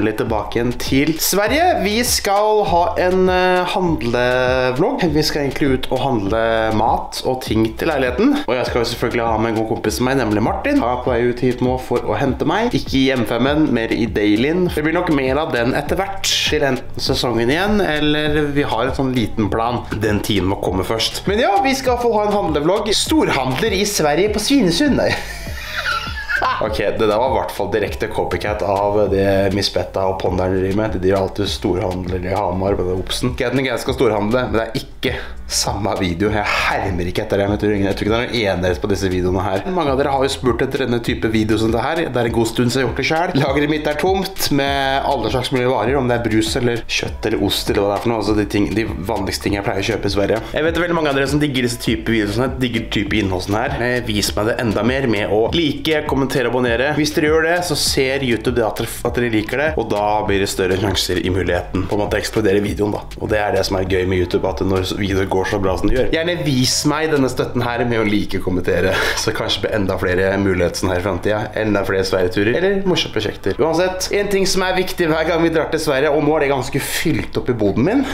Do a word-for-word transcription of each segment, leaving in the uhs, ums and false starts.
endelig tilbake igjen til Sverige. Vi skal ha en uh, handlevlogg. Vi skal egentlig ut og handle mat og ting til leiligheten. Og jeg skal jo selvfølgelig ha med en god kompis med meg, nemlig Martin. Han er på vei ut hit nå for å hente meg. Ikke i M fem-en, mer i Dailyn. Det blir nok mer av den etter hvert til enten sesongen igjen, eller vi har en sånn liten plan. Den tiden må komme først. Men ja, vi skal få ha en handlevlogg. Storhandler i Sverige på Svinesund. Ok, det der var i hvert fall direkte copycat av det Miss Betta og Ponderen driver med. De har alltid storhandler i Hamar på det Opsen. Gaten jeg skal storhandle, men det er ikke samme video. Jeg hermer ikke etter det. Jeg tror ikke det er noen enighet på disse videoene her. Mange av dere har jo spurt etter denne type video som det her. Det er en god stund siden jeg har gjort det selv. Lageret mitt er tomt med alle slags mulige varer, om det er brus eller kjøtt eller ost eller hva det er for noe. Altså de, ting, de vanligste ting jeg pleier å kjøpe i Sverige. Jeg vet veldig mange av dere som digger disse type videoene, digger type innhold sånn her. Vis meg det enda mer med å like, kommentere og abonnere. Hvis dere gjør det, så ser YouTube det at dere, at dere liker det, og da blir det større sjanser i muligheten på en måte å eksplodere videoen da. Og det er det som er gøy med YouTube, at når videoer går så bra som de gjør. Gjerne vis meg denne støtten her med å like og kommentere, så kanskje blir enda flere muligheter her i fremtiden, enda flere Sverige-turer, eller morsomme prosjekter. Uansett, en ting som er viktig hver gang vi drar til Sverige, og nå er det ganske fylt opp i boden min.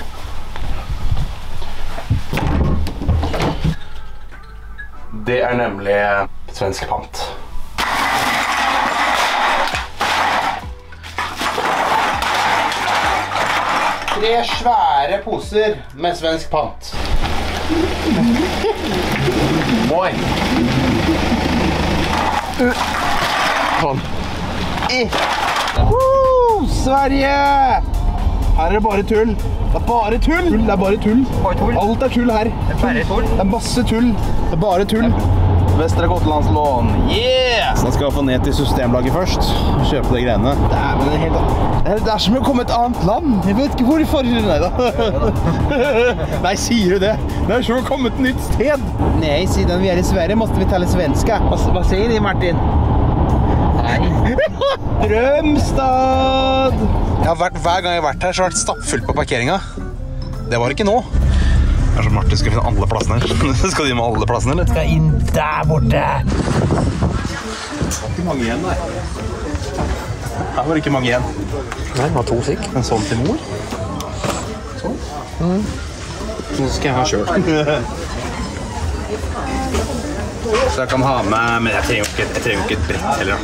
Det er nemlig svensk pant. Tre svære poser med svensk pant. Moi. Sånn. Uh, Sverige! Her er det bare tull. Det er bare tull. Det er bare tull. Alt er tull her. Det er masse tull. Det er bare tull. Vestre Gotlandslån. Yeah! Så da skal jeg få ned til systemlaget først og kjøpe de greiene. Det er, men det er, helt, det er som å komme et annet land. Jeg vet ikke hvorfor. Nei da. Nei, sier du det? Det er som å komme et nytt sted. Nei, siden vi er i Sverige, måste vi tale svenska. Hva, hva sier de, Martin? Nei. Drømstad! Jeg har vært, hver gang jeg har vært her, så har det vært stappfullt på parkeringen. Det var ikke nå. Det er som Martin skal finne alle plassene her. Skal de med alle plassene, eller? Skal inn der borte. Det var ikke mange igjen, nei. Her var det ikke mange igjen. Nei, det var to sikk. En sånn til mor. Sånn. Mm. Nå skal jeg ha selv. Så jeg kan ha med, men jeg trenger jo ikke, jeg trenger jo ikke et brett heller.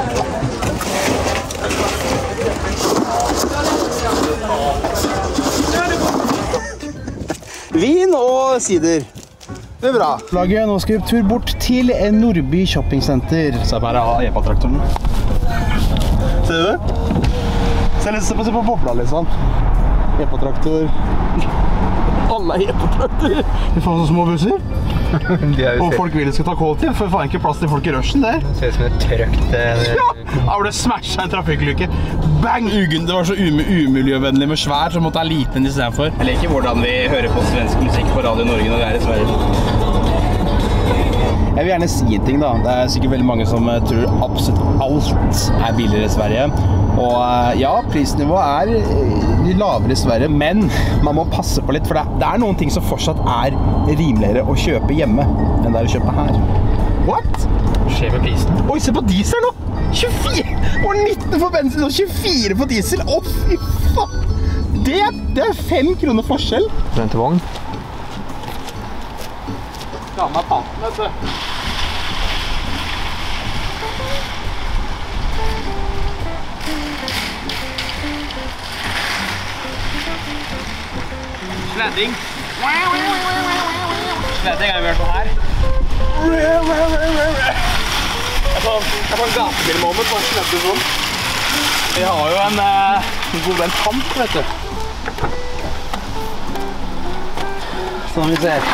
Vin og sider. Det er bra. Laget, nå skal vi tur bort til Nordby Shoppingcenter. Så jeg bare har Epa-traktoren. Ser du det? Se, se på, se på bobla liksom. Epa-traktor. Alle er Epa-traktor. Vi får så små busser. Og folk vil skal ta kollektiv, for det får ikke plass til folk i rushen der. Det ser ut som et trøkt... Ja! Da ble det smashet en trafikklykke. Bang! Det var så umuligjøvennlig med svær, så måtte jeg ha liten i stedet for. Jeg liker hvordan vi hører på svensk musikk på Radio Norge når vi er i Sverige. Jeg vil gjerne si en ting da. Det er sikkert veldig mange som tror absolutt alt er billigere i Sverige. Og ja, prisnivået er lavere i Sverige, men man må passe på litt, for det er noen ting som fortsatt er rimeligere å kjøpe hjemme enn det er å kjøpe her. What? Hva skjer med prisen? Oi, se på diesel nå! tjuefire! Og nitten for bensin og tjuefire for diesel! Å, fy faen! Det, det er fem kroner forskjell. Den til vogn. Ja, med panten, vet du. Sledding. Sledding er vi hørt på her. Jeg får en gatebilmoment på en sledde sånn. Vi har jo en, uh, en god venn pant, vet du. Sånn vi ser.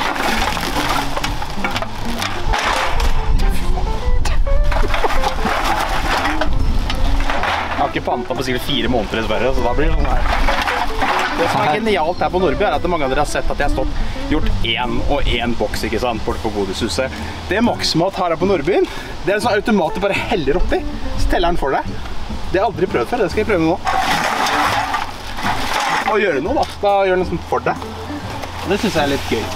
Jeg har ikke panta på sikkert fire måneder i Sverige, så da blir det sånn her. Det som er genialt her på Nordby er at mange av dere har sett at jeg har stått, gjort en og en boks, ikke sant, bort på Godishuset. Det Maximat har her på Nordbyen, det er en sånn automat du bare heller oppi, så teller den for deg. Det har jeg aldri prøvd før, det skal jeg prøve nå. Og gjøre noe da, da gjør den sånn for deg. Det synes jeg er litt gøy.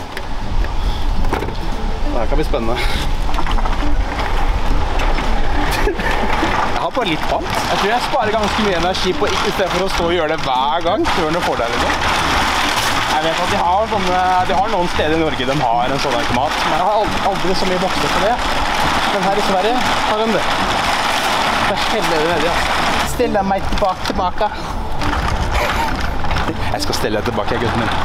Det her kan bli spennende. Jeg har bare litt pant. Jeg tror jeg sparer ganske mye energi på ikke i stedet for å stå og gjøre det hver gang før den får deg liksom. Jeg vet at de har, sånne, de har noen steder i Norge de har en sånn automat, men jeg har aldri, aldri så mye bokser på det. Men her i Sverige har de det. Der steller det nedi, altså. Stiller meg tilbake, tilbake. Jeg skal stelle deg tilbake, gutten min.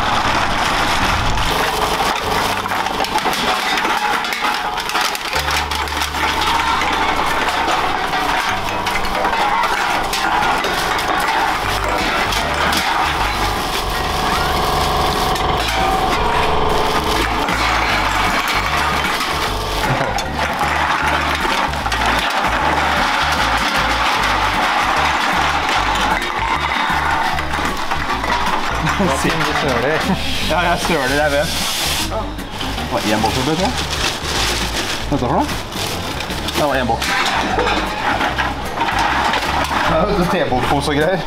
Siden du søler. Ja, jeg søler, jeg vet. Det var en boks, vet du. Hva er det for noe? Det var en boks. Det er jo tebordpose og greier.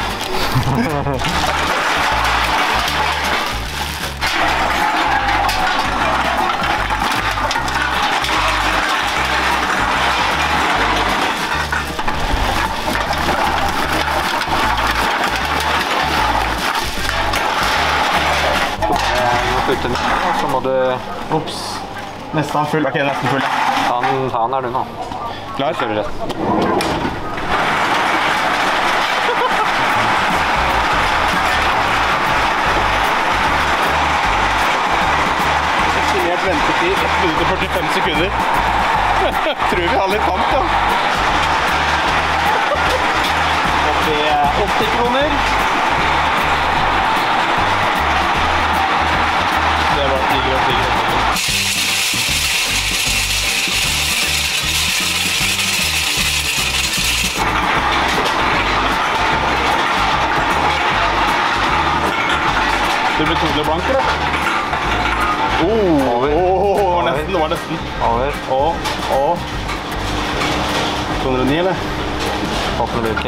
Putte den, og så må du... Ops. Nesten full. Ok, nesten full. Ta den, ta den er du nå. Klar? Kjører rett. Estimert ventetid ett minutt og førtifem sekunder. Tror vi har litt pant, da. Oppi åtti kroner. Det var tigre og tigre. Du ble todelig blank, eller? Oh, Over. Oh, oh, det var nesten, det var nesten. Over. Og, og. to hundre og ni, eller? Åpne bruket.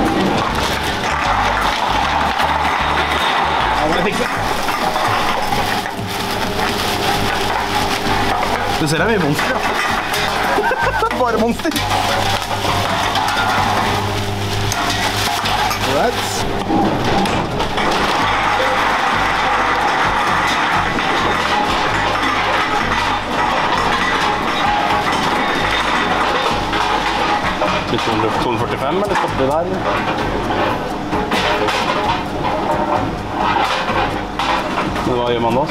Ja, må jeg fikse. Du ser det er mye monster, ja. Bare monster. Right. Blir to hundre og førtifem, eller stopper det der? Men hva gjør man da?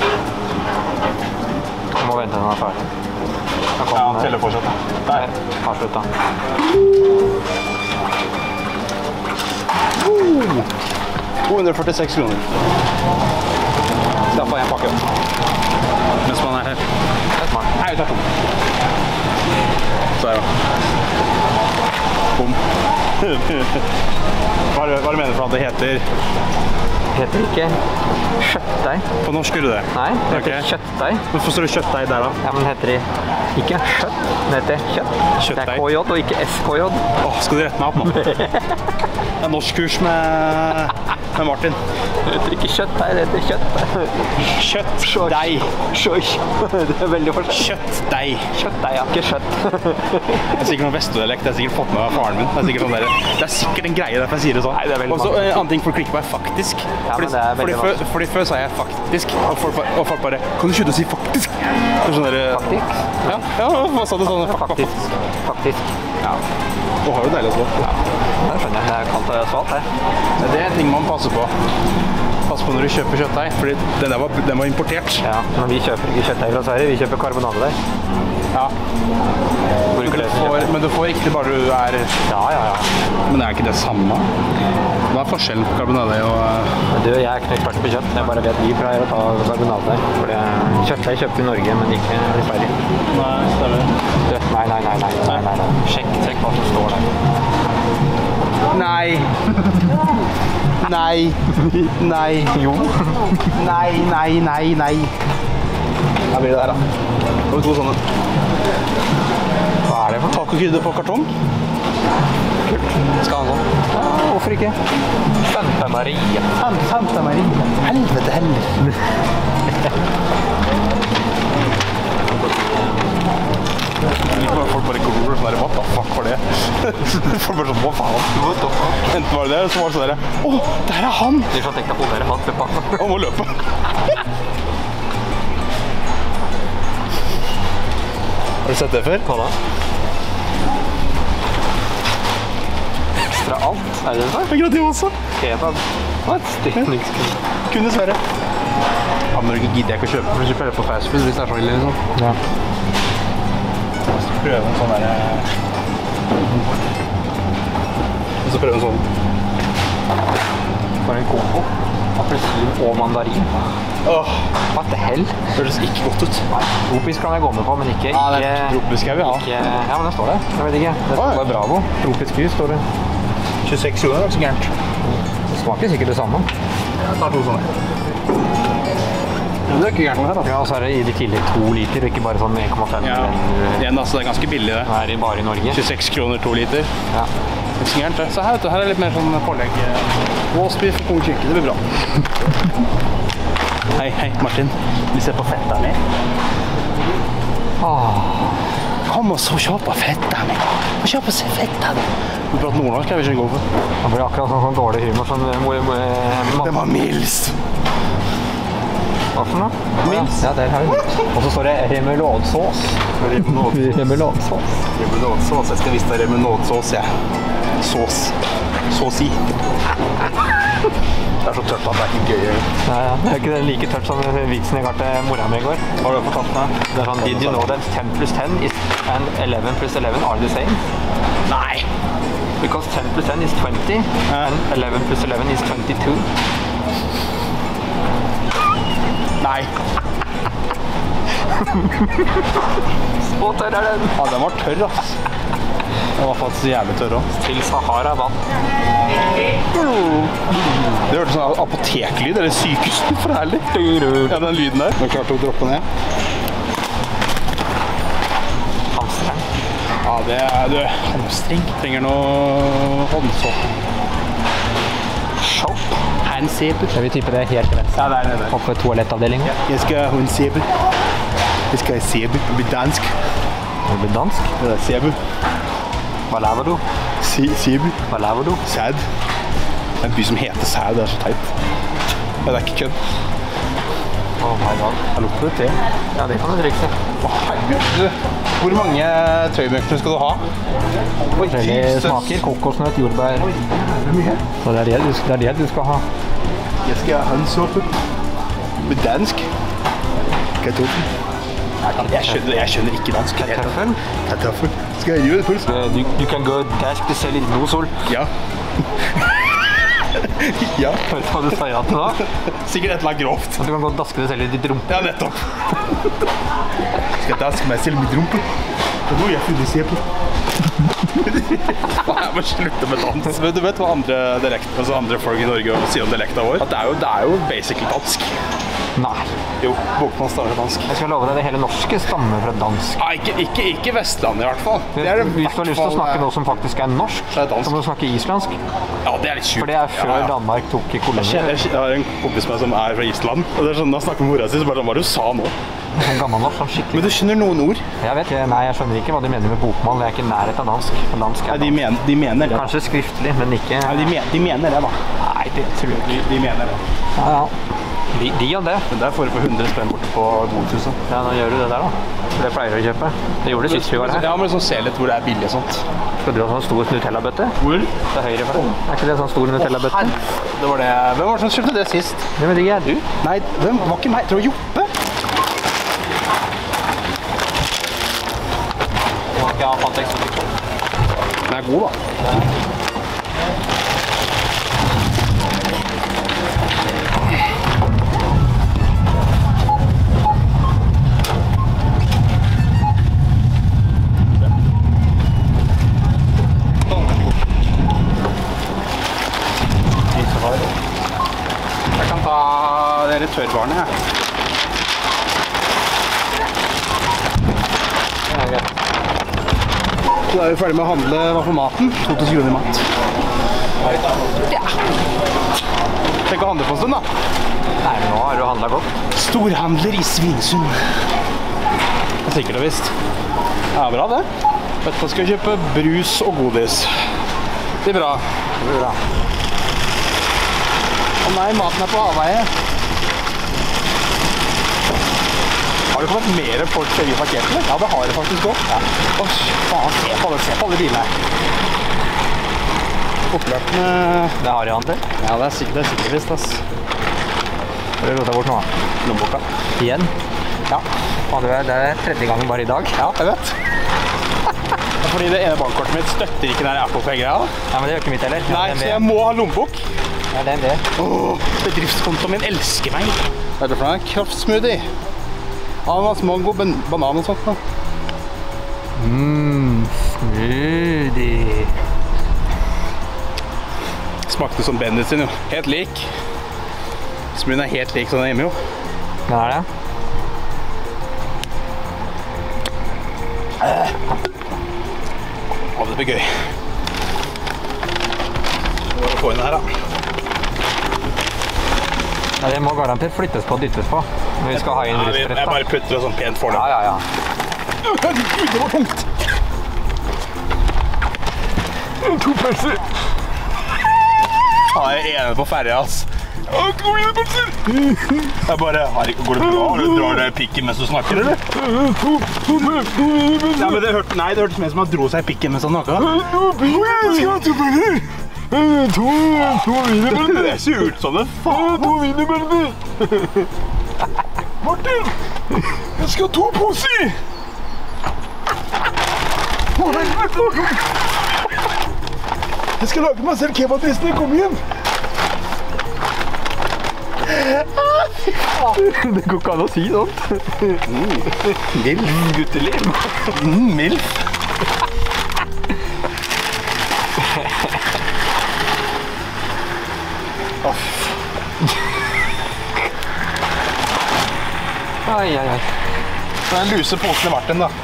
Du må vente til den er ferdig. Ja, teller fortsatt. Der. Avslutt da. Uh, to hundre og førtiseks kroner. Skal få en pakke. Mens man er her. Det er smart. Nei, vi tar to. Så er det. Bom. Hva er det hva er det mener for at det heter? Det heter ikke kjøttdeig. På norsk gjør du det? Nei, det heter Ok. kjøttdeig. Hvorfor står det kjøttdeig der da? Ja, men det heter ikke kjøtt, det heter kjøtt. Kjøttdeig. Det er K J og ikke S K J. Åh, skal du rette meg opp nå? Det er norskkurs med, med Martin. Det heter ikke kjøttdeig, det heter kjøttdeig. Kjøttdeig. Sjøj. Det er veldig forskjell. Kjøttdeig. Kjøttdeig, ja. Ikke kjøtt. Det er sikkert noen vestodialekt, jeg har sikkert fått med av faren min. Det er sikkert, sånn der, det er sikkert en greie derfor jeg sier det sånn. Nei, det er veldig Og så vanlig. en annen ting folk klikker på er faktisk. Ja, fordi, men det er veldig fordi, før, fordi før sa jeg faktisk, og folk, og folk bare, kan du slutte å si faktisk? Det er sånn der, Faktisk. ja, ja, hva sa du sånn? Fak- Faktisk. Faktisk. Ja. Du har jo deilig å slå. Ja. Det skjønner jeg. Det er kaldt og svalt, det. Det er en ting man passer på. Pass på når du kjøper kjøttdeig, fordi den der var, den var importert. Ja, men vi kjøper ikke kjøttdeig fra Sverige, vi kjøper karbonadedeig. Ja. Bruker det som Får, kjøttdeig. men du får ikke det bare du er... Ja, ja, ja. Men er ikke det samme? Hva er forskjellen på karbonade og... Men du, jeg er ikke noe ekspert på kjøtt. Jeg bare vet vi pleier å ta karbonadedeig. For det kjøttdeig kjøper vi i Norge, men ikke i Sverige. Nei, stemmer. Du, nei, nei, nei, nei, nei, nei, nei. Sjekk, sjekk hva som står der. Nei. Nei. Nei. Jo. Nei, nei, nei, nei. Her blir det der da. Det var to sånne. Hva er det for noe? Tacokrydder på kartong. Skal han sånn? Ja, hvorfor ikke? Santa Maria. Sant, Santa Maria. Helvete heller. Folk bare glor sånn der, what the fuck var det? Folk bare sånn, hva faen? Enten var det det, så var det sånn der, åh, der er han! De som tenkte på dere hatt det på. Han må løpe. Har du sett det før? Hva da? Ekstra alt, er det det? Det er gratis også. Kebab. Hva et stekningskunn? Kun dessverre. Ja, men Norge gidder jeg ikke å kjøpe, for du kjøper det på fast food hvis det er så ille liksom. Ja. Jeg skal prøve en sånn der... Jeg skal prøve en sånn... For en kombo. Appelsin og mandarin. Åh, What the hell? det høres ikke godt ut. Tropisk kan jeg gå med på, men ikke... Ja, det er ikke, tropisk jeg vil ha. ikke ja, men det står det. Jeg vet ikke. Det Oi. står bare Bravo. Tropisk hus står det. tjueseks kroner er ikke så gærent. Det smaker sikkert det samme. Jeg tar to sånne. Ja, det er ikke gærent her da. Ja, og så er det i tillegg to liter, og ikke bare sånn en komma fem. Ja, igjen altså, det er ganske billig det. Det er bare i Norge. tjueseks kroner, to liter. Ja. Det er ikke så gærent det. Så her, vet du, her er litt mer sånn pålegg. Råsbiff og kong chicken, det blir bra. Hei, hei, Martin. Vi ser på fetta mi. Åh. Kom og så kjøp på fetta mi. Og kjøp på fetta mi. Vi prater nordnorsk, jeg vil ikke gå for. Det blir akkurat sånn, sånn dårlig humor som... Må, må, må, Det var milst. Hva for noe? Mils. Ja, der har vi mils. Og så står det remouladsås. Remouladsås. Remouladsås. Jeg skal vise deg remouladsås, jeg. Sås. Sås i. Det er så tørt at det er ikke gøy. Ja, ja. Det er ikke det like tørt som vitsen jeg ga til mora mi i går. Har du fortalt meg? Det er sånn, did you know that ten plus ten is and eleven plus eleven are the same? Nei. Because ten plus ten is twenty and eleven plus eleven is twenty-two. Nei. Så tørr er den. Ja, den var tørr, ass. Den var faktisk jævlig tørr også. Til Sahara vann. Det hørte sånn apoteklyd, eller sykehusen, for ærlig. Ja, den lyden der. Du klarte å droppe ned. Hamstring. Ja, det er du. Hamstring. Trenger noe håndsåpe. Shop. Handsåpe. Jeg vil tippe det er helt rett. Ja, det er det. Oppe toalettavdelingen. Jeg skal ha håndsåpe. Jeg skal ha sæbe. Det blir dansk. Det blir dansk. Det er sæbe. Hva laver du? Sæbe. Hva laver du? Sæd. Det er en by som heter Sæd, det er så teit. Ja, det er ikke kødd. Oh my god. Jeg lukter det te. Ja, det kan du drikke seg. Å, herregud. Hvor mange tøymøkner skal du ha? Forskjellige smaker. Kokosnøtt, jordbær. Så det er det, du, det er det du skal ha. Jeg skal ha håndsåpe. Med dansk. Kartoffel. Jeg skjønner, jeg skjønner ikke dansk. Kartoffel. Kartoffel. Skal jeg gjøre det først? Du, du kan gå dask til selv i Nosol. Ja. Ja. Vet du hva du sier at da? Sikkert et eller annet grovt. At du kan gå daske til selv i ditt rumpe. Ja, nettopp. Skal jeg daske meg selv i mitt rumpe? Det er noe jeg finner se på. Jeg må slutte med dans. Men du vet hva andre, dialekt, altså andre folk i Norge sier om dialekta vår? At det er jo, det er jo basically dansk. Nei. Jo, bokmål stammer fra dansk. Jeg skal love deg, det hele norske stammer fra dansk. Nei, ikke, ikke, ikke Vestlandet i hvert fall. Det er det Hvis du har lyst til å snakke noe som faktisk er norsk, Så er det dansk. så må du snakke islandsk. Ja, det er litt sjukt. For det er før Ja, ja. Danmark tok i Jeg kolonier. kjenner- jeg har en kompis med meg som er fra Island, og det er sånn, da snakker med mora si, så bare sånn, hva er det du sa nå? Sånn gammelnorsk, sånn skikkelig. Men du skjønner noen ord? Jeg vet ikke, nei, jeg skjønner ikke hva de mener med bokmål. Det er ikke nærhet av dansk. For dansk Ja, er de, dansk. men, de mener det. Kanskje skriftlig, men ikke... Ja, de, men, de mener det, da. Nei, det tror jeg ikke. De, de mener det. Ja, ja. De, de og det. Men der får du for hundre spenn borte på Godhuset. Ja, nå gjør du det der da. For det pleier du å kjøpe. Det gjorde det sist vi var her. Ja, men liksom se litt hvor det er billig og sånt. Skal du ha sånn stor Nutella-bøtte? Hvor? Til høyre for deg. Er ikke det sånn stor Nutella-bøtte? Det var det. Hvem var det som kjøpte det sist? Det vet ikke jeg. Du? Nei, hvem var ikke meg? Tror du Joppe? Du har ikke ha Pantex. Den er god, da. Jeg kan ta dere tørrvarene, jeg. Ja, greit. Så da er vi ferdig med å handle hva for maten. to tusen kroner i mat. Ja. Tenk å handle på en stund, da. Nei, nå har du handlet godt. Storhandler i Svinesund. Det er sikkert og visst. Ja, bra det. Etterpå skal vi kjøpe brus og godis. Det blir bra. Det blir bra. Å nei, maten er på avveie. Har det kommet mer folk til vi parkerte, eller? Ja, det har det faktisk også. Ja. Åh, faen, se på alle, se på alle bilene. Oppløpende... Det har jeg annet. Ja, det er sikkert, det er sikkert visst, ass. Har du rota bort nå? Lommeboka. Igjen? Ja. Faen, det er tredje gangen bare i dag. Ja, jeg vet. Det er fordi det ene bankkortet mitt støtter ikke den Apple Pay-greia. Ja, men det gjør ikke mitt heller. Nei, så jeg må ha lommebok. Ja, det er det. Åh, bedriftskontoen min elsker meg. Hva er det for noe? Kraftsmoothie. Ananas, mango, ban banan og sånt da. Mmm, smoothie. Smakte som Bendit sin jo. Helt lik. Smoothien er helt lik sånn hjemme jo. Den er det? Å, det blir gøy. Nå må vi få inn her da. Ja, det må garantert flyttes på og dyttes på. Når vi skal ha inn ja, brystbrett da. Jeg bare putter det sånn pent for det. Ja, ja, ja. Herregud, det var tungt! To pølser! Ja, jeg er enig på ferja, ass. Å, to mine pølser! Jeg bare, har ikke, går det bra? Har du drar deg pikken mens du snakker, eller? To, to, to mine pølser! Ja, men det hørte, nei, det hørtes mer som han dro seg pikken mens han snakket. Jeg skal ha to pølser! To, to mine pølser! Det ser ut som det, faen! To mine pølser! Martin! Jeg skal ha to poser! Jeg skal lage meg selv kebabresten, kom igjen! Det går ikke an å si sånt. Mm. Milf. Gutteliv. Mm, milf. Off. Ai, ai, ai. Så den luse posen i Martin, da.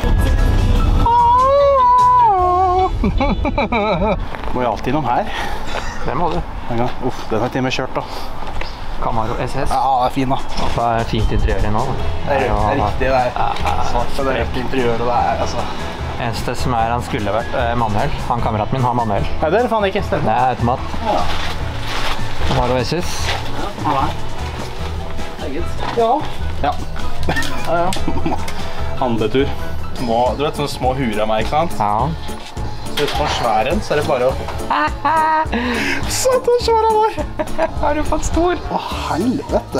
Må jeg alltid innom her? Det må du. Uff, den har til og med kjørt, da. Camaro S S. Ja, det er fin, da. Det er fint interiør i nå. Det er, det er riktig, det er svart, så det er rett interiør, og det er, altså... Eneste som er han skulle vært eh, manuell. Han kameraten min har manuell. Nei, det er faen ikke stemt. Det er automat. Ja. Camaro S S. Ja, nei. Eget. Ja. Ja. Ja, ja. Handletur. Små, du vet, sånne små huer av meg, ikke sant? Ja. Så hvis man er svær en, så er det bare å... Satan, svær han var! Har du fått stor? Å, helvete!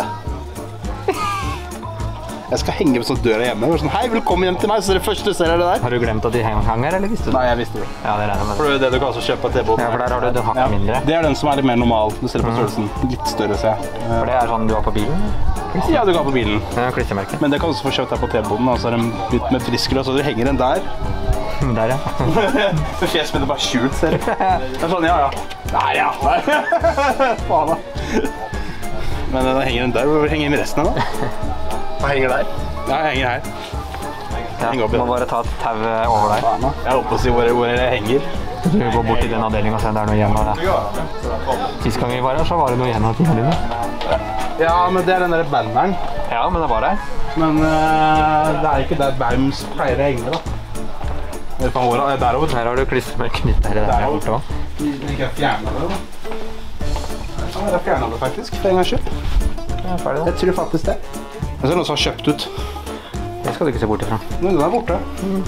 Jeg skal henge på sånn døra hjemme. Sånn, hei, velkommen hjem til meg, så det første du ser er det der. Har du glemt at de henger her, eller visste du? Nei, jeg visste det. Ja, det regner med. For det er det du kan også kjøpe på T-båten. Ja, for der har du den hakket ja. mindre. Det er den som er litt mer normal. Du ser det på størrelsen. Litt større, ser jeg. For det er sånn du har på bilen? Ja, du kan på bilen. Ja, klistremerke. Men det kan du også få kjøpt her på T-båten. Altså er den litt med friskrøs, så du henger den der. Der, ja. Så fjes med det bare skjult, ser du. Det er sånn, ja, ja. Der, ja. Faen da. Men den henger den der. Hvor henger den resten av da? Hva henger der? Ja, jeg henger her. Ja, du må bare ta et tau over der. Faen da. Jeg håper å si hvor, hvor jeg henger. Du går bort til den avdelingen og ser om det er noe igjen av det. Sist gang vi var her, så var det noe igjen av tingene dine. Ja, men det er den der banderen. Ja, men det var der. Men uh, det er ikke der Baums pleier å henge, da. Det er fra håret, det er derover. Her har du klistremerken ditt der, der borte også. Jeg har fjernet det, da. Jeg har fjernet det faktisk, for en gang kjøpt. Ja, ferdig da. Jeg tror faktisk det. Jeg ser noen som har kjøpt ut. Det skal du ikke se bort ifra. Men den er borte. Mm.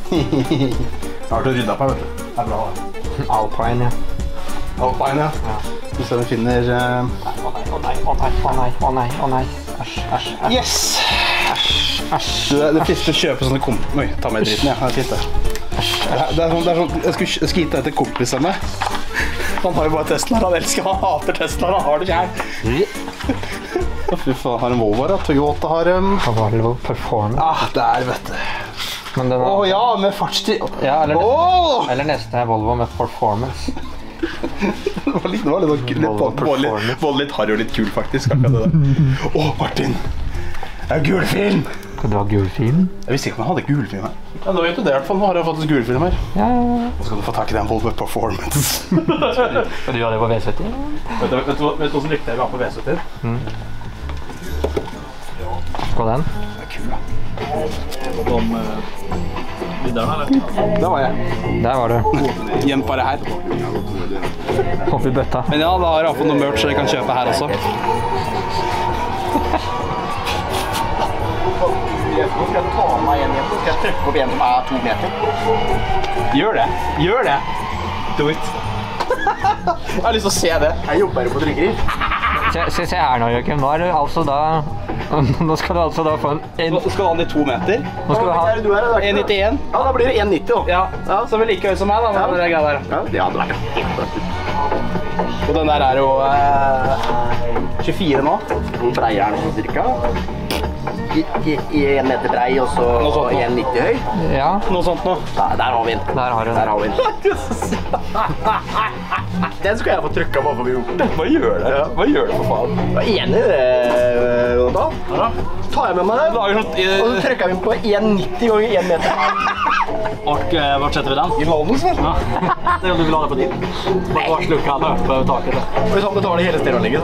Jeg har vært og ryddet på, vet du. Det er bra, da. Alpine, ja. Alpine, ja. Ja. Hvis du finner... Uh... Å nei, å nei, å nei, å nei, å nei, å nei. Æsj, æsj, æsj. Yes! Æsj, æsj. Det er fristende å kjøpe sånne komp... Oi, ta med dritten, ja. Det er fint, det. Æsj, æsj. Det er sånn, det er sånn... Jeg skulle, jeg skulle gitt det til kompis av meg. Han har jo bare Tesla, han elsker, han hater Tesla, han har det kjær. Fy faen, har en Volvo, da. Toyota har en... Volvo Performance. Ah, der, vet du. Men den er... Åh, ja, med fartstid. Ja, eller, oh! eller neste er Volvo med Performance. Det var litt, det var litt, litt, litt, litt, litt harry og litt kul, faktisk, akkurat det der. Åh, Martin. Det er gulfilm. Skal du ha gulfilm? Jeg visste ikke om han hadde gulfilm her. Ja, nå vet du det i hvert fall. Nå har jeg fått gulfilm her. Ja, ja, ja. Nå skal du få tak i den Volvo Performance. Skal du ha det på V sytti? Vet du, vet du, vet du hvordan rykte jeg vil ha på V sytti? Mm. Skal den? Det er kul, da. Om videre, eller? Der var jeg. Der var du. Gjemt bare her. Oppi bøtta. Men ja, da har jeg fått noe merch så jeg kan kjøpe her også. Nå skal jeg ta meg en hjem. Nå skal jeg trykke opp en som er to meter. Gjør det. Gjør det. Do it. Jeg har lyst til å se det. Jeg jobber jo på trykkeri. Se, se, se her nå, Joakim. Nå er du altså da... Nå skal du altså da få en... en Nå skal du ha den i to meter. Nå skal du ha... en nittien. Ja, da blir det en nitti da. Ja, ja. Så er vi like høy som meg da. Ja, det er greia der. Ja, det hadde vært det. Og den der er jo eh, tjuefire nå. Den breier er noe cirka. I, i, i en meter brei og så en nitti høy. Ja. Noe sånt nå. Der, der har vi den. Der har du den. Der har vi den. Den skal jeg få trykket på for vi gjort det. Hva gjør det? Ja. Hva gjør det for faen? Jeg er enig i det, Jonathan. Ja. Tar jeg med meg det, og så trykker vi på en nitti ganger en meter. Og hva setter vi den? I London, vel? Ja. Det er om du vil ha det på din. Bare slukke den opp på taket. Og hvis han betaler hele stereoanlegget, da.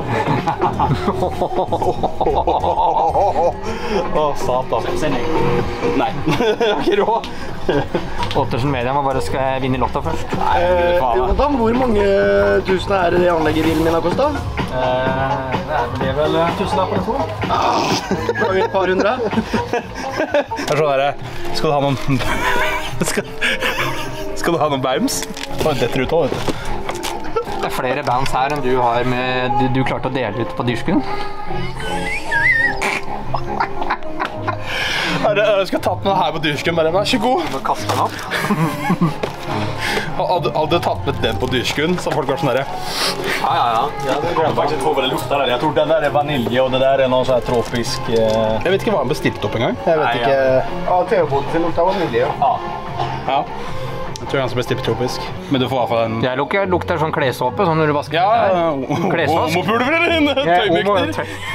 Åh, satan. Sending. Nei, jeg har ikke råd. Ottersen Media må bare skal vinne i lotto først. Nei, Jonathan, hvor mange tusen er det anlegget bilen min har kostet? Eh, det er vel tusen der på det to. Det var et par hundre. Jeg er sånn der, skal du ha noen... Skal, skal du ha noen bams? Bare detter ut også, vet du. Det er flere bands her enn du har med... Du, du klarte å dele ut på dyrsken. Jeg skal tatt med den her på dyrsken, bare vær så god. Du må kaste den opp. Hadde, hadde tatt med den på dyrsken, så folk var sånn der. Ja, ja, ja. Ja, det glemte faktisk ikke hvor det lukter der. Jeg tror den der er vanilje, og det der er noe sånn tropisk... Eh... Jeg vet ikke hva han bestilte opp en gang. Jeg vet Nei, ikke... Ja, ja T-boden sin lukter vanilje. Ja. Ja. Jeg tror han som bestilte tropisk. Men du får i hvert fall en... Jeg lukter, lukter sånn klesåpe, sånn når du vasker. Ja, klesvask. Homopulver eller en tøymykner.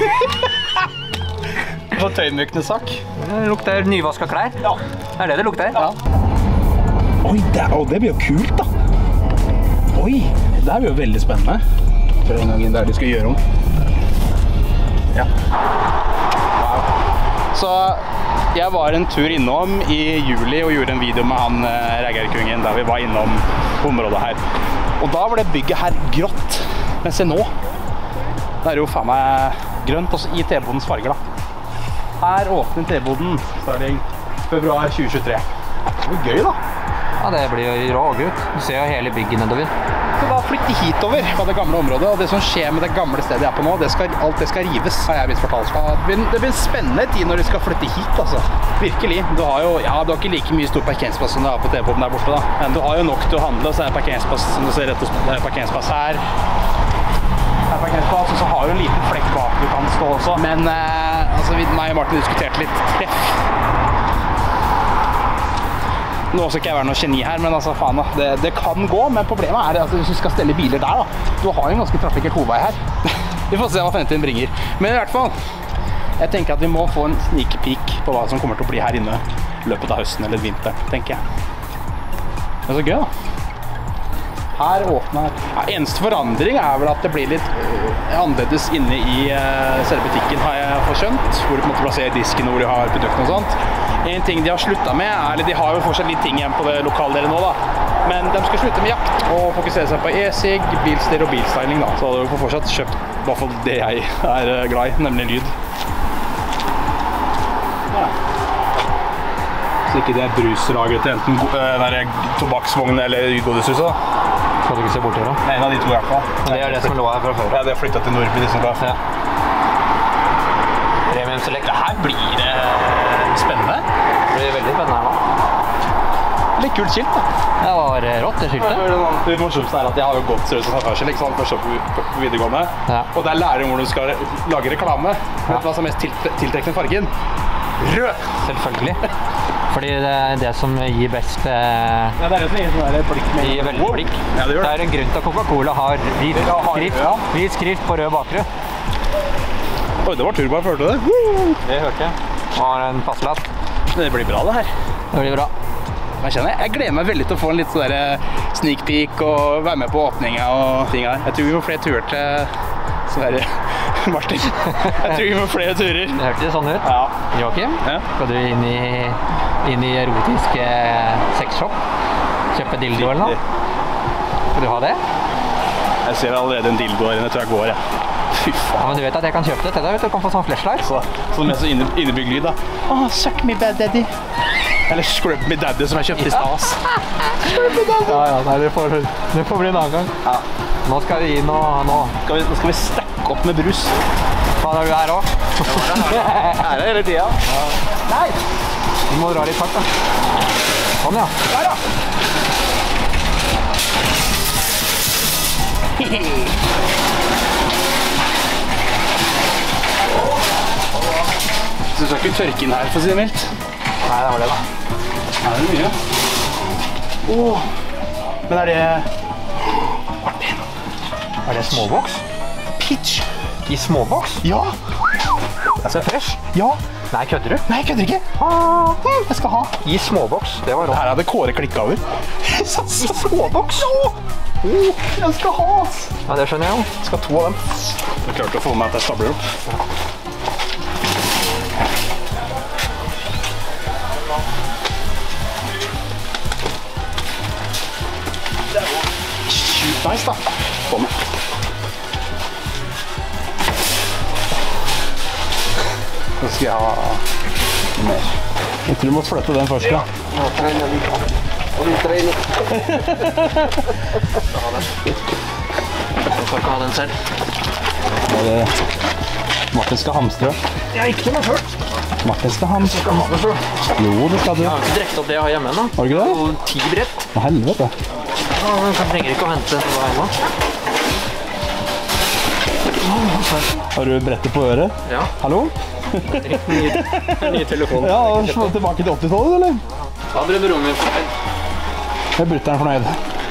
Så tøymykende sak. Det lukter nyvasket klær. Ja. Det er det det lukter. Ja. Oi, det, å, det blir jo kult da. Oi, det her blir jo veldig spennende. For en gang inn der de skal gjøre om. Ja. Wow. Så jeg var en tur innom i juli og gjorde en video med han eh, Reggerkungen der vi var innom området her. Og da var det bygget her grått. Men se nå. Det er jo faen meg grønt også i T-bodens farger da. Her åpner T-boden starting februar tjue tjuetre. Det blir gøy da. Ja, det blir jo rågutt. Du ser jo hele bygget nedover. Så da flytter hitover fra det gamle området, og det som skjer med det gamle stedet jeg er på nå, det skal, alt det skal rives, har jeg blitt fortalt. Det blir, det blir en spennende tid når de skal flytte hit, altså. Virkelig. Du har jo, ja, du har ikke like mye stor parkeringsplass som du har på T-boden der borte da. Men du har jo nok til å handle, og så er det parkeringsplass, som du ser rett og slett, det er parkeringsplass her. Her er parkeringsplass, og så har du en liten flekk bak du kan stå også. Men, eh, altså, vi, meg og Martin diskuterte litt treff. Nå skal ikke jeg være noe geni her, men altså faen da, det, det kan gå, men problemet er altså, hvis du skal stelle biler der da, du har jo en ganske trafikkert hovevei her. Vi får se hva fremtiden bringer. Men i hvert fall, jeg tenker at vi må få en sneak peek på hva som kommer til å bli her inne i løpet av høsten eller vinteren, tenker jeg. Det er så gøy da. Her åpner, ja, eneste forandring er vel at det blir litt øh, annerledes inne i øh, selve butikken, har jeg forskjønt, hvor du på en måte plasserer disken, hvor du har produktene og sånt. En ting de har sluttet med, er, eller de har jo fortsatt litt ting igjen på det lokale nå da, men de skal slutte med jakt og fokusere seg på e-sig, bilstyr og bilstyling da, så du får fortsatt kjøpt i hvert fall det jeg er glad i, nemlig lyd. Ja. Så ikke det er bruslagret til enten øh, tobakksvogn eller godishuset da. Skal du ikke se bort til da? Nei, en av de to i hvert fall. Men det er det som lå her fra før. Ja, det har flyttet til Nordby, de som ga. Ja. Premium Select. Det her blir eh, spennende. Det blir veldig spennende her nå. Litt kult skilt da. Det var rått, det skiltet. Det morsomste er at jeg har jo gått seriøst som samferdsel, ikke sant, først på, på videregående. Ja. Og der lærer du hvor du skal lage reklame. Vet du hva som er mest til, tiltrekkende fargen? Rød! Selvfølgelig. Fordi det er det som gir best... Eh, ja, det er det som gir sånn der blikk med... gir veldig blikk. Ja, det gjør det. Det er en grunn til at Coca-Cola har hvit skrift, ja. hvit skrift på rød bakgrunn. Oi, det var turbo, jeg hørte det. Det hørte jeg. Det var en passlatt. Det blir bra det her. Det blir bra. Jeg kjenner, jeg gleder meg veldig til å få en litt sånn der sneak peek og være med på åpningen og ting her. Jeg tror vi får flere turer til sånn der Martin, jeg tror vi må flere turer. Det hørte jo sånn ut. Ja. Joachim, Ja. skal du inn i, inn i erotisk sexshop? Kjøpe dildo eller noe? Skal du ha det? Jeg ser allerede en dildo her inne, jeg tror jeg går, jeg. Fy Ja, faen. men du vet at jeg kan kjøpe det til deg, vet du. Du kan få sånn flashlight. Så, så med så inne, innebygd lyd da. Åh, suck me bad daddy. Eller scrub me daddy som jeg kjøpte i stas. Scrub me daddy. Ja, ja, nei, det får, det får bli en annen gang. Ja. Nå skal vi inn og, nå. Skal vi, nå skal vi stakke opp med brus. Faen, er du her også? Her er hele tida. Nei! Du må dra litt hardt da. Sånn, ja. Der da. Så du skal ikke tørke inn her, for å si det mildt. Nei, det var det da. Er det mye? Åh. Men er det... Martin. Er det småboks? Pitch. I småboks? Ja. Det er fresh. Ja. Nei, kødder du? Nei, jeg kødder ikke. Ah, jeg skal ha. I småboks, det var rått. Her hadde Kåre klikket over. I småboks? Ja. Oh, jeg skal ha, ass. Ja, det skjønner jeg jo. Jeg skal ha to av dem. Jeg klarte å få med at jeg stabler opp. Det er jo sjukt nice da. Få med. Så skal jeg ha mer. Jeg tror du må flytte den først da. Og du trener. Du får ikke ha den selv. Martin skal hamstre. Jeg har ikke noe først. Martin skal hamstre. Skal ha det selv. Jo, det skal du. Jeg har ikke drekt opp det jeg har hjemme ennå. Har du ikke det? Og ti brett. Hva helvete? Ja, men jeg trenger ikke å hente det ennå. Har du brettet på øret? Ja. Hallo? Ny telefon. Ja, slå tilbake til åttitallet, eller? Da blir broren min fornøyd. Jeg bryter den fornøyd.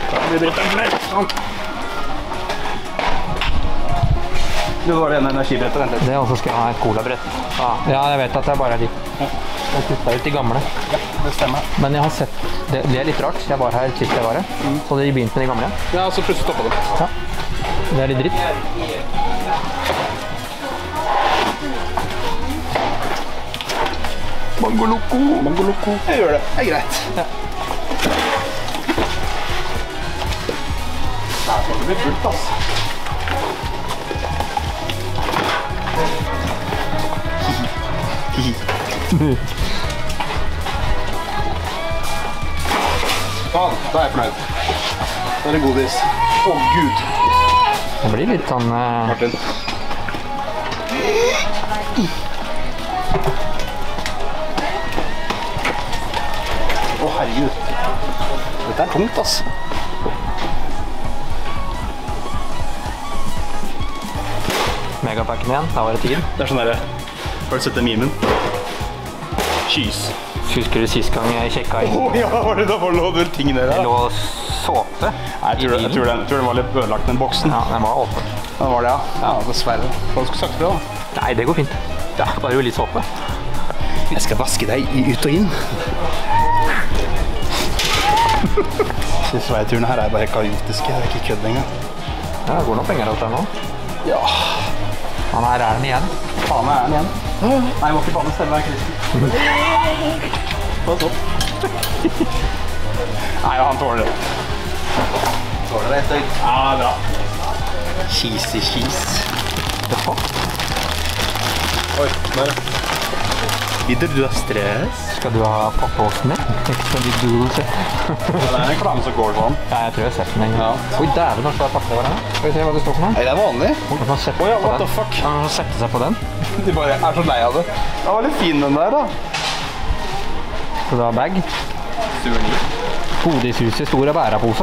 Du var det ene energibrettet, vent litt. Det også skal jeg ha et colabrett. Ja. ja, jeg vet at det bare er de. Jeg kuttet ut de gamle. Det stemmer. Men jeg har sett, det, det er litt rart. Jeg var her sist jeg var her. Så de begynte med de gamle. Ja, så plutselig stoppet det. Ja. Det er litt dritt. Mango loco. Mango loco. Jeg gjør det. Det er greit. Ja. Her skal det bli fullt, ass. Faen, da er jeg fornøyd. Da er det godis. Å, Gud. Det blir litt sånn... Uh... Martin. Å, herregud. Dette er tungt, ass. Megapacken igjen, da var det tid. Det er sånn der... Har du sett den memen? Cheese. Husker du sist gang jeg sjekket inn? Å, ja, var det da var det noen ting der, Det da? lå såpe Nei, jeg tror, det, jeg, tror den, jeg tror den var litt ødelagt, den boksen. Ja, den var åpen. Den var det, ja. Ja, dessverre. Hva skulle du sagt det, da? Nei, det går fint. Det er bare jo litt såpe. Jeg skal vaske deg i ut og inn. Disse sveiturene her er bare kaotiske, det er ikke kødd lenger. Ja, det går noen penger hos deg nå. Ja. Han her er den igjen. Faen meg er den igjen. Nei, jeg må ikke faen stemme meg, Kristian. Pass opp. Nei, ja, han tåler det. Tåler det, Estøy. Ja, bra. Cheesy cheese. Oi, der. Lider du av stress? Skal du ha pappåsen din? Ikke så litt doodles. Ja, det er en reklame som går sånn. Ja, jeg tror jeg har sett den en gang. Ja. Oi, dæven, når svær pakke det var den. Skal vi se hva det står for noe? Nei, det er vanlig. Man kan sette Oi, ja, på what den. the fuck? Ja, man kan sette seg på den. De bare er så lei av det. Den var litt fin den der, da. Skal du ha bag? Godishuset store bærepose.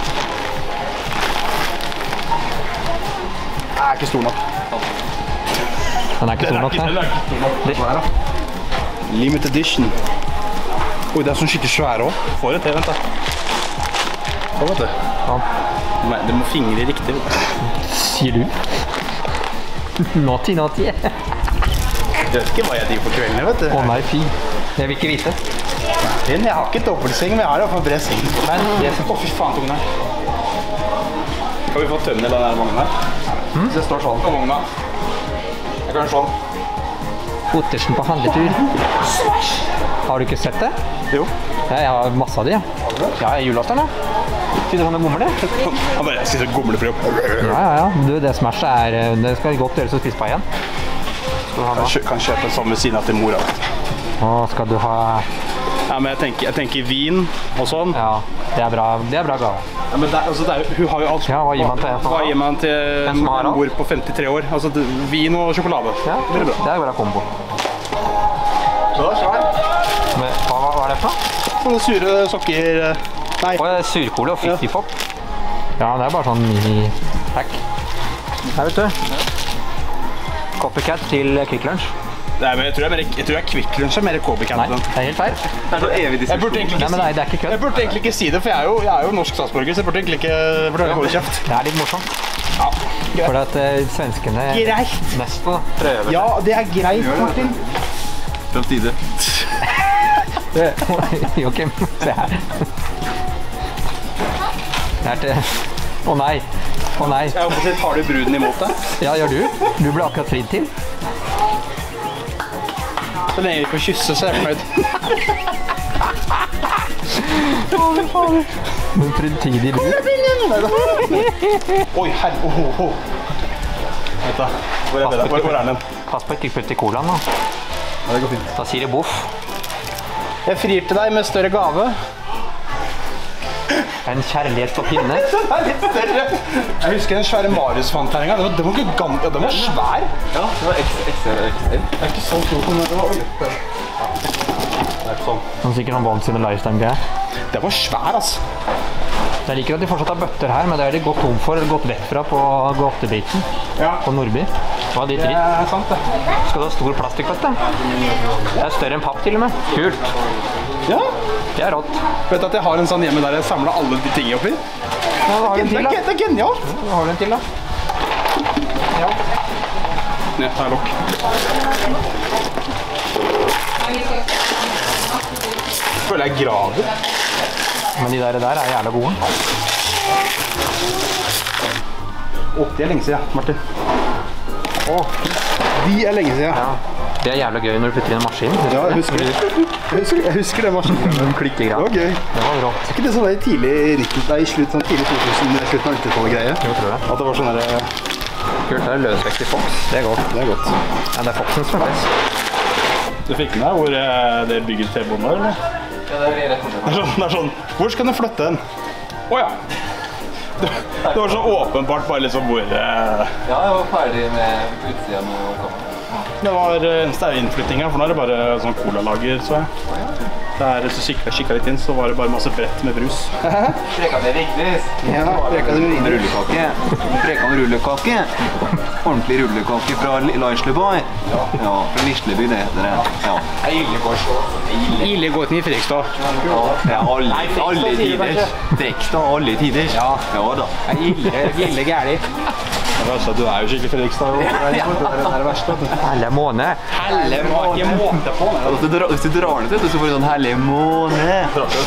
Den er ikke stor nok. Den er ikke stor nok, Den det. er ikke stor nok. Det er da. Limited edition. Oi, det er sånn skikkelig svære også. Får det til, vent da. Sånn, vet du. Ja. Nei, du må fingre riktig. Sier du? Naughty, naughty. Jeg vet ikke hva jeg driver på kvelden, vet du. Å nei, fy. Jeg vil ikke vite. Men jeg har ikke dobbeltseng, men jeg har i hvert fall bred seng. Men det Å, fy faen, tungen her. Kan vi få tønne eller den her vognen her? Mm? Det står sånn på vogna. Jeg kan sånn. Ottersen på handletur. Har du ikke sett det? Jo. Ja, jeg har masse av de, ja. Ja, jeg er julasteren, ja. Sier du sånn det gomler det? Han bare, jeg sitter og gomler for jobb. Ja, ja, ja. Du, det smashet er, det skal godt gjøres å spise på igjen. Skal du ha Jeg kan kjøpe sånn ved siden av til mora. Å, skal du ha... Ja, men jeg tenker, jeg tenker vin og sånn. Ja, det er bra, det er bra gave. Ja, men det, altså, det er, jo- hun har jo alt. Ja, hva gir man til en som Hva har? gir man til En som har alt? mor på femtitre år? Altså det- vin og sjokolade. Ja, det er bra. det er bra kombo. Så er det svær. Men, hva, hva er det for noe? Sånne sure sokker. Nei. Å, det er surkole og fiskepop. Ja, det er bare sånn mini-pack. Her vet du. Copycat til Quick Lunch. Nei, men jeg tror jeg, er mer, jeg tror jeg Quick Lunch er mer copycat. Nei, det er helt feil. Det er så evig Jeg burde diskusjon. egentlig Nei, ikke men si nei, det er ikke kødd. Jeg burde egentlig ikke si det, for jeg er jo, jeg er jo norsk statsborger, så jeg burde egentlig ikke burde holde kjeft. Det er litt morsomt. Ja, For at uh, svenskene greit. nesten prøver. Ja, det er greit, Martin. Fra side. Joachim, se her. Det er til... Å nei, å nei. Jeg håper at tar du bruden imot deg. Ja, gjør du? Du ble akkurat fridd til. Så lenge vi får kysse, så er jeg fornøyd. En fremtidig brud. Oi, herre, oh, oh, oh. Vent da, hvor er det? Hvor, hvor er den? Pass på ikke putt i colaen da. Ja, det går fint. Da sier det boff. Jeg frir til deg med større gave. En kjærlighet på pinne. Den er litt større. Jeg husker den svære Marius-fanterninga. Den, var- den var ikke gam... Ja, den var svær. Ja, det var ekstra, ekstra, ekstra. Det er ikke så stor som den var. Oi. Det er ikke sånn. Som sikkert noen bånd sine lifetime-greier. Den var svær, altså. Jeg liker at de fortsatt har bøtter her, men det er de gått tom for, eller gått vekk fra på godtebiten Ja, på Nordby. Hva er ditt det dritt? er sant det. Skal du ha stor plastikkbøtte? Det er større enn papp til og med. Kult. Ja. Det er rått. Vet du at jeg har en sånn hjemme der jeg samler alle de tingene oppi? Ja, da har du en Det til er, da. ge- det er genialt. Da har du en til da. Ja. Ned, ta lokk. Føler jeg graver. Men de der, der er jævla gode. Åh, det er lenge siden, Martin. Åh, de er lenge siden. Ja. Det er jævla gøy når du putter inn en maskin. Ja, jeg husker det. Jeg husker, jeg husker det maskinen. Det Klikkegreier. var gøy. Det var rått. Er ikke det sånn der tidlig nitti, nei, slutt, sånn tidlig to tusen, slutten av nittitallet greie? Jo, tror jeg. At det var sånn der, Kult, det er løsvekt i Fox. Det er godt. det er godt. Ja, det er Foxen som er best. Du fikk med deg hvor eh, det bygget T-bånd var, eller? Ja, det er rett og Det er sånn, det er sånn, hvor skal du flytte den? Åja! Det, det var så åpenbart bare liksom hvor... eh, Ja, jeg var ferdig med utsiden og kamera. Det var eh, eneste er innflyttinga, for nå er det bare sånn colalager, så jeg. Der, så kikket jeg kikket litt inn, så var det bare masse brett med brus. Preka det riktig. Ja, preka det med Rullekake. Preka med rullekake. Ordentlig rullekake fra Leisleby. Ja, fra Lisleby det heter det. Ja. Ildegåten i Fredrikstad. Ja, alle, alle tider. Frekstad, alle tider. Ja, ja da. Gilde gærlig. Altså, du er jo skikkelig Fredrikstad. Det er det der verste. Helle måne. Helle må ikke måte på. Hvis du drar, hvis du drar ned til det, så får du sånn herlig måne.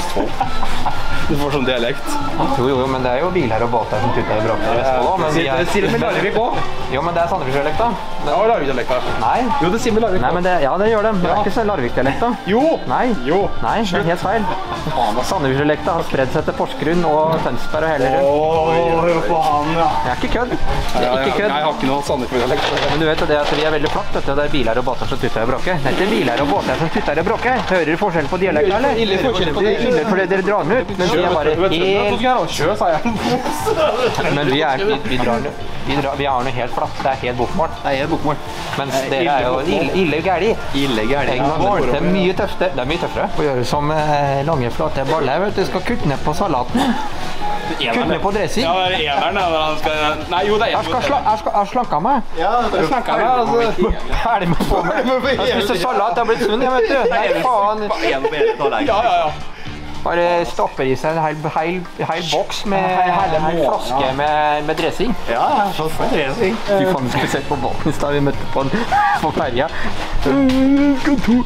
Du får sånn dialekt. Jo, jo, men det er jo biler og båter som tutter i braker i Vestfold også, men vi er... Sier det med Larvik også? Jo, men det er Sandefjordsdialekt da. Ja, Larvik-dialekt da. Nei. Jo, det sier med Larvik Nei, men det, ja, det gjør det. Men det er ikke så Larvik-dialekt da. Jo! Nei. Jo. Nei, det er helt feil. Sandefjordsdialekta har spredd seg til Porsgrunn og Tønsberg og hele rundt. Åh, hør på han, ja. Det er ikke kødd. Det er ikke kødd. Nei, jeg har ikke noe Sandefjord-dialekt. Men du vet jo det at vi er veldig flott, vet du. Det er biler og båter som tutter og bråker. Det er ikke biler og båter som tutter og bråker. Hører du forskjell på dialekten, eller? Ille forskjell på det. Ille fordi dere drar den ut, men vi er bare helt... Kjø, sa jeg. Men vi er, vi, vi drar den vi, drar, vi har den helt flatt. Det er helt bokmål. Nei, jeg er bokmål. Mens dere er jo ille, ille gærlig. Ille gærlig. Det er mye tøffere. Det er mye tøffere. Å gjøre som eh, lange, flate baller, vet du. Skal kutte ned på salaten. Kutte ned på dressing. Ja, det er eneren, da. Når han skal... Nei, jo, det er Jeg skal, sla, jeg skal, jeg slanka meg. Ja, det snakker jeg med, altså. Ferdig med å få meg. Jeg spiste salat, jeg har blitt sunn, jeg vet du. Nei, faen. En på en tallerken. Ja, ja, ja. Bare stopper i seg en hel, hel, hel boks med hele flaske med, med dressing. Ja, jeg har fått med dressing. Fy faen, skulle sett på båten i sted vi møtte på, på ferja. Jeg skal to,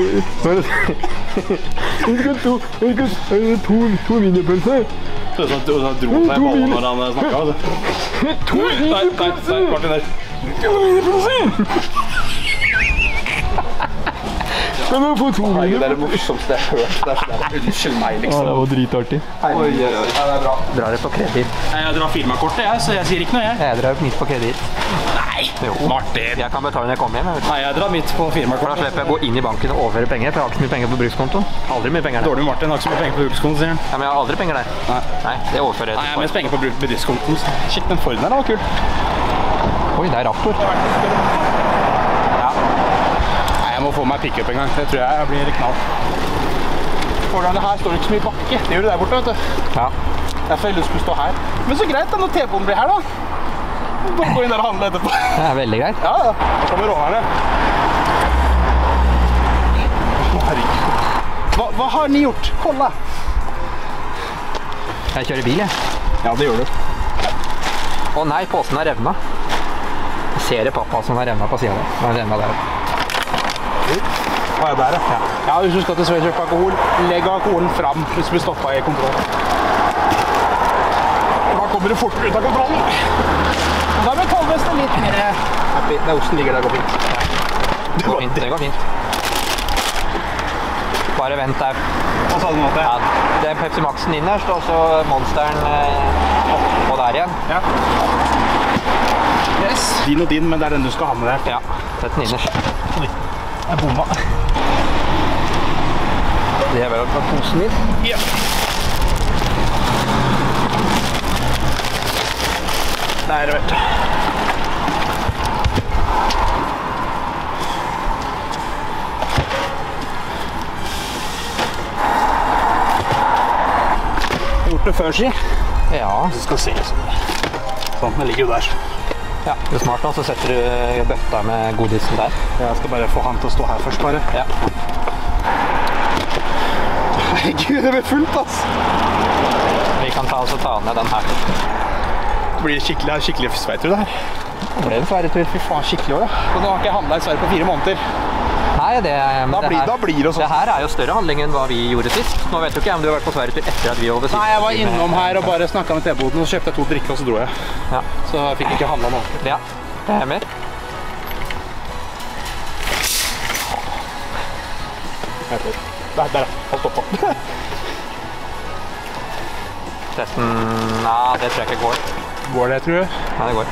jeg skal to, jeg skal to, to wienerpølser. Så du dro seg i ballen når han snakket? To wienerpølser! To wienerpølser! Kan du få to wienerpølser? Det er det morsomste jeg har hørt. Det er sånn, unnskyld meg liksom. Det var dritartig. Oi, oi, oi. Ja, det er bra. Drar det på kreditt. Jeg drar firmakortet, jeg, så jeg sier ikke noe, jeg. Jeg drar mitt på kreditt. Nei, Martin. Jeg kan betale når jeg kommer hjem. Jeg vet. Nei, jeg drar mitt på For da firmakortet. slipper jeg å gå inn i banken og overføre penger, for jeg har ikke så mye penger på brukskonto. Aldri mye penger der. Dårlig med Martin, har ikke så mye penger på brukskonten, sier han. Ja, men jeg har aldri penger der. Nei. Nei, det overfører jeg Nei, jeg har til mest penger på bruk- bedriftskonten. Kikk, den Forden her da, var kul. Oi, det er Raptor. Nei, jeg må få meg pick-up en gang. Det tror jeg jeg blir knall. Fordelen her står ikke så mye bakke. Det gjør det der borte, vet du. Ja. Derfor har jeg lyst til å stå her. Men så greit da, når T-boden blir her da. Bare gå inn der og handle etterpå. Det er veldig greit. Ja, ja. Da kommer rånerne. Herregud. Hva, hva har ni gjort? Kolla. Jeg kjører bil, jeg. Ja, det gjør du. Å nei, påsen er revna. Jeg ser det pappa som har revna på siden der. Den er revna der. Hva er det der, ja? Ja, hvis du skal til Sverige kjøpe alkohol, legg alkoholen fram hvis du blir stoppet i kontroll. Da kommer du fort ut av kontrollen. Og da blir tolvvesten litt mer happy. Det osten ligger der, går fint. Det går fint. Det går fint. Bare vent der. Hva sa du nå til? Ja, det er Pepsi Maxen innerst, og så Monsteren eh, oppå der igjen. Ja. Yes. Din og din, men det er den du skal ha med deg. Ja, sett den innerst. Oi, jeg bomma. Det er vel posen din. Ja. Der, vet du. Jeg har gjort det før, si. Ja. Så skal se sånn. Sånn, den ligger jo der. Ja, det er smart da, så setter du bøtta med godisen der. Jeg skal bare få han til å stå her først, bare. Ja. Herregud, det blir fullt, ass. Vi kan ta, altså, ta ned den her. Det blir skikkelig, skikkelig sveitur det her. Det ble en sværetur. Fy faen, skikkelig år, da. Og nå har ikke jeg handlet i Sverige på fire måneder. Nei, det, men Da det, blir, her, da blir det sånn. det her er jo større handling enn hva vi gjorde sist. Nå vet du ikke om du har vært på sværetur etter at vi var ved siden. Nei, jeg var innom her og bare snakket med T-boden, og så kjøpte jeg to drikker, og så dro jeg. Ja. Så jeg fikk ikke handlet noe. Ja, det er mer. Der, der, der. Hold stopp på. Testen, nei, det tror jeg ikke går. Går det, tror du? Nei, det går.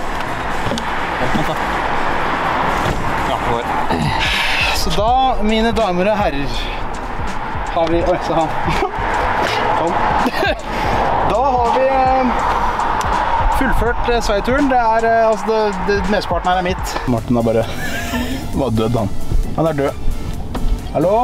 Ja, det går. Så da, mine damer og herrer, har vi... Oi, så han. Sånn. Da har vi eh, fullført eh, Sverigeturen. Det er, eh, altså, det, det mesteparten her er mitt. Martin er bare... var død, han. Han er død. Hallo?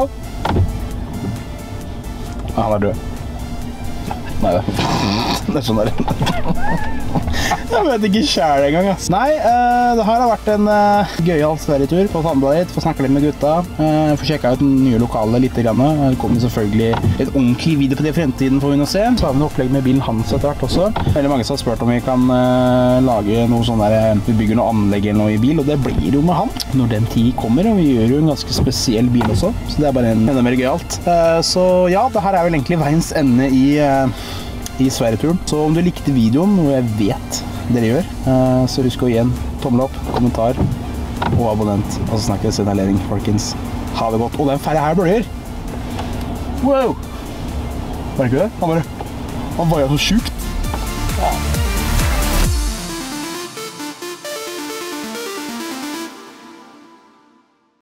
Ja, han er død. Nei, det. Det er sånn der. Jeg vet ikke selv engang, ass. Nei, uh, det her har vært en uh, gøyal Sverigetur på Tandbladet. Få snakke litt med gutta. Uh, få sjekka ut nye lokaler litt grann. Det kommer selvfølgelig et ordentlig video på det i fremtiden for å se. Så har vi en opplegg med bilen hans etter hvert også. Veldig mange som har spurt om vi kan uh, lage noe sånn der, vi bygger noe anlegg eller noe i bil, og det blir jo med han når den tid kommer, og vi gjør jo en ganske spesiell bil også. Så det er bare en, enda mer gøyalt. Uh, så ja, det her er vel egentlig veiens ende i... Uh, i Sverigeturen. Så om du likte videoen, noe jeg vet dere gjør, så husk å gi en tommel opp, kommentar og abonnent. Og så snakkes vi signalering, folkens. Ha det godt. Og den ferja her bølger. Wow! Var det ikke det? Han bare... Han var jo så sjukt. Ja.